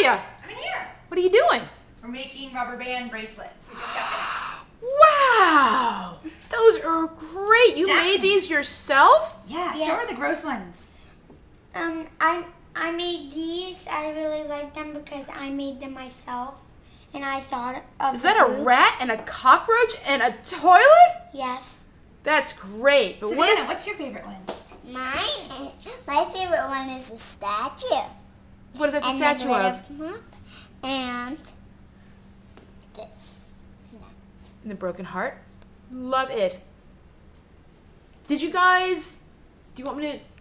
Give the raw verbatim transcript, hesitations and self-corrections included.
you? I'm in here. What are you doing? We're making rubber band bracelets. We just got finished. Wow! Those are great. You Jackson. made these yourself? Yeah, Yeah. show her the gross ones. Um, I I made these. I really like them because I made them myself, and I thought of. Is the that a group. rat and a cockroach and a toilet? Yes. That's great. But Savannah, what? what's your favorite one? Mine, my favorite one is the statue. What is that the and statue the glitter of? mop and this. And the broken heart. Love it. Did you guys? Do you want me to?